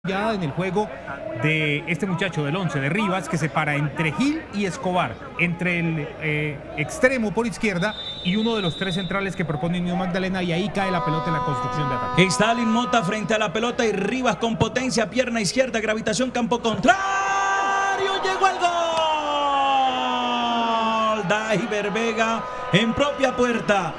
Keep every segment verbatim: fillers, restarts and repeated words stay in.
Ya en el juego de este muchacho del once de Rivas, que se para entre Gil y Escobar, entre el eh, extremo por izquierda y uno de los tres centrales que propone Unión Magdalena, y ahí cae la pelota en la construcción de ataque. Stalin Mota frente a la pelota y Rivas con potencia, pierna izquierda, gravitación, campo contrario, llegó el gol. Daiver Vega en propia puerta.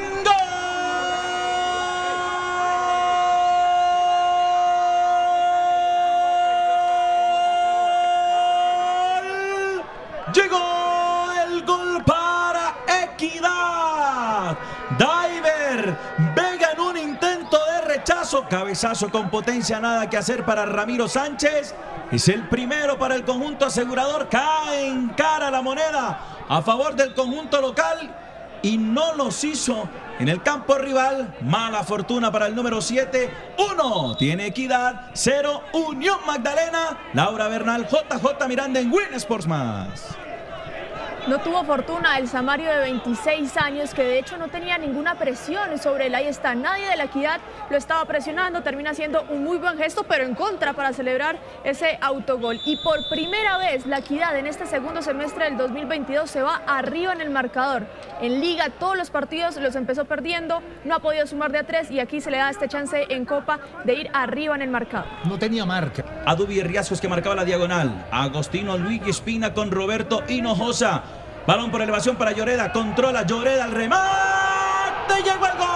Llegó el gol para Equidad. Daiver Vega en un intento de rechazo. Cabezazo con potencia, nada que hacer para Ramiro Sánchez. Es el primero para el conjunto asegurador. Cae en cara la moneda a favor del conjunto local y no los hizo en el campo rival. Mala fortuna para el número siete. uno tiene Equidad, cero Unión Magdalena. Laura Bernal, J J Miranda en Win Sports Más. No tuvo fortuna el Samario de veintiséis años, que de hecho no tenía ninguna presión sobre él. Ahí está, nadie de la Equidad lo estaba presionando. Termina siendo un muy buen gesto, pero en contra, para celebrar ese autogol. Y por primera vez la Equidad en este segundo semestre del dos mil veintidós se va arriba en el marcador. En Liga todos los partidos los empezó perdiendo, no ha podido sumar de a tres, y aquí se le da este chance en Copa de ir arriba en el marcador. No tenía marca. A Dubi Riascos, que marcaba la diagonal. Agostino Luigi Espina con Roberto Hinojosa. Balón por elevación para Lloreda, controla Lloreda, el remate, llegó el gol.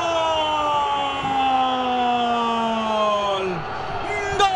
¡Gol!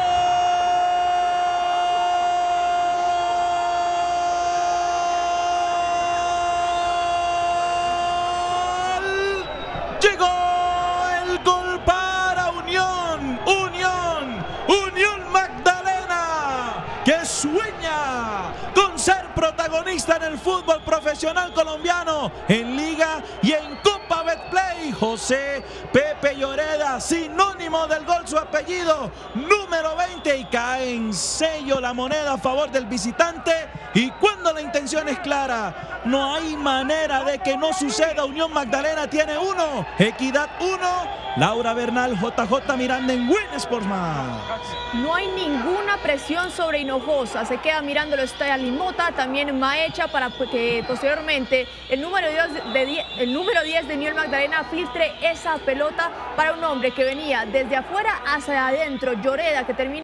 Llegó el gol para Unión, Unión, Unión Magdalena, que sueña con ser protagonista en el fútbol profesional colombiano, en Liga y en Copa Betplay. José Pepe Lloreda, sinónimo del gol su apellido, número veinte, y cae en sello la moneda a favor del visitante. Y cuando la intención es clara, no hay manera de que no suceda. Unión Magdalena tiene uno, Equidad uno. Laura Bernal, J J Miranda en Win Sports Más. No hay ninguna presión sobre Hinojosa, se queda mirándolo Stalin Mota, también Maecha, para que posteriormente el número diez de, el número diez de Unión Magdalena filtre esa pelota para un hombre que venía desde afuera hacia adentro, Lloreda, que termina